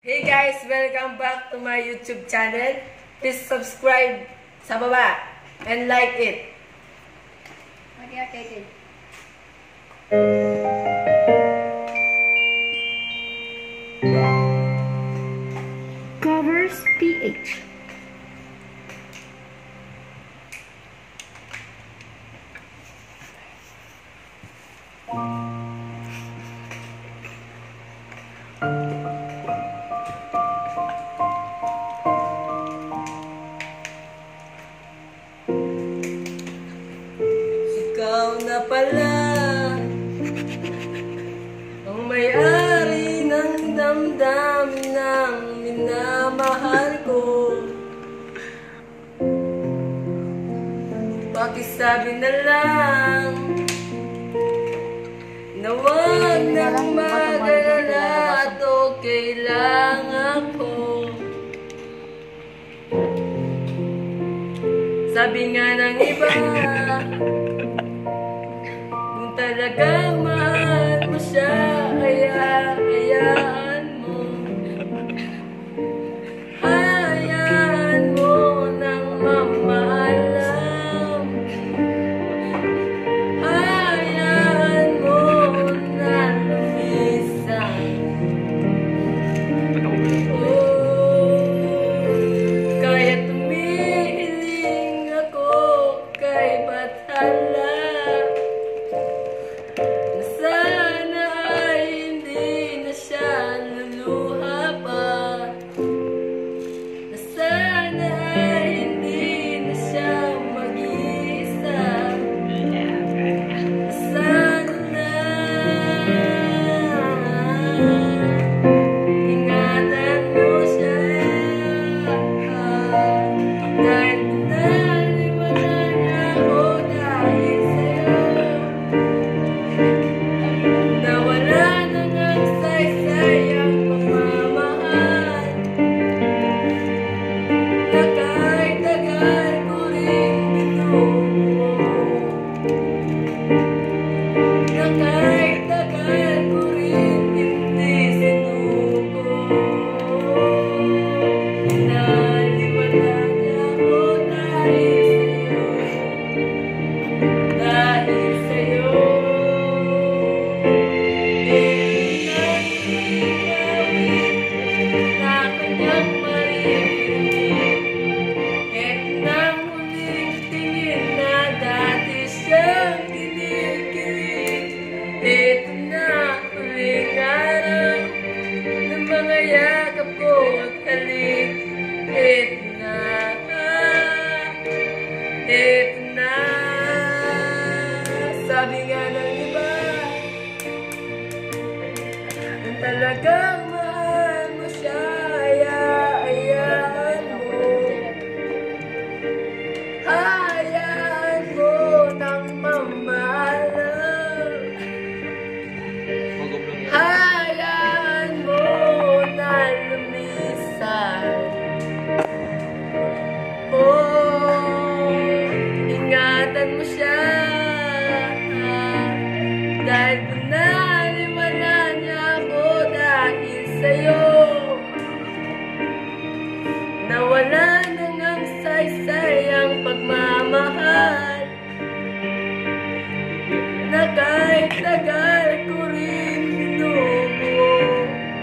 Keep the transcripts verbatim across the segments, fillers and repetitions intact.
Hey guys! Welcome back to my YouTube channel. Please subscribe sa baba and like it. Okay, okay, okay. Covers P H. Ikaw na pala ang may-ari ng damdamin ng minamahal ko. Pakisabi na lang na huwag nang mag-alala at okay lang ako. Sabi nga ng iba, kung talagang mahal mo siya, kaya hayaan mo. Hayaan mo nang mamahalam. Hayaan mo na lumisan. Oh, kaya tumihiling ako kay Bathala. Sana ay hindi na siya luluha pa. Sana ay hindi na siya mag-iisa. Sana ingatan mo siya. Kahit naliwala na ako dahil sa'yo. Nawala na ng saysay ang pagmamahal. Na kahit tagal ko rin binubuo. Na kahit tagal ko rin hindi sinuko. Naliwala na ako dahil sa'yo. Dahil sa'yo. Ito na huling araw ng mga yakap ko at halik. Ito na, ito na. Sabi nga ng iba, kung talagang mahal mo siya, hayaan mo. Hayaan mo nang mamahalam. Hayaan mo na lumisan. Oh, ingatan mo siya. Dahil pinaliwala niya ako dahil sa'yo. Nawala na ng saysay ang pagmamahal. Na kahit tagal ko rin binubuo.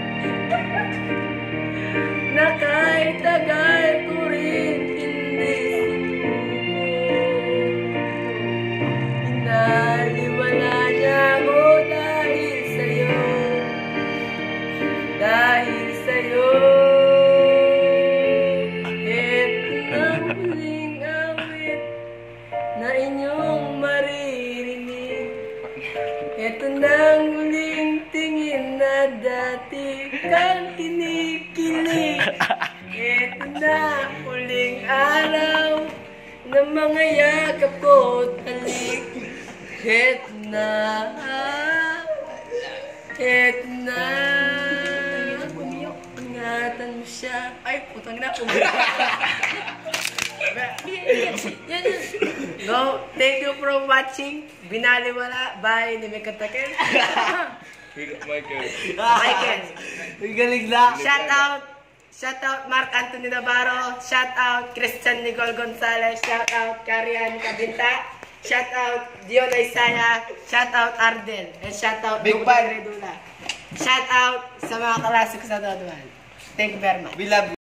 Na kahit tagal ko rin hindi sinuko. Pinaliwala niya ako dahil sa'yo. Dahil sa'yo. Ito na huling awit na inyong maririnig. Ito na ang huling tingin na dati kang kinikilig. Ito na huling araw ng mga yakap ko at halik. Ito na, ito na. Ingatan mo siya. Ay, putang na, umiyak. No, thank you for watching. Binaliwala by ni Mekataken. Michael. Michael. Ang galing na. Shout out, shout out Mark Anthony Navarro, shout out Christian Nicole Gonzalez, shout out Karian Cabinta, shout out Dion Isaya, shout out Arden, and shout out Big Dugo fan. Redula. Shout out sa mga klase ko sa Dodwan. Thank you very much. We love you.